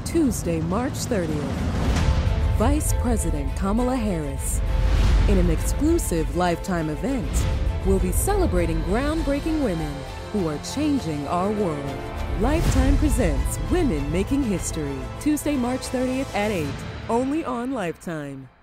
Tuesday, March 30th. Vice President Kamala Harris, in an exclusive Lifetime event, will be celebrating groundbreaking women who are changing our world. Lifetime presents Women Making History, Tuesday, March 30th at 8, only on Lifetime.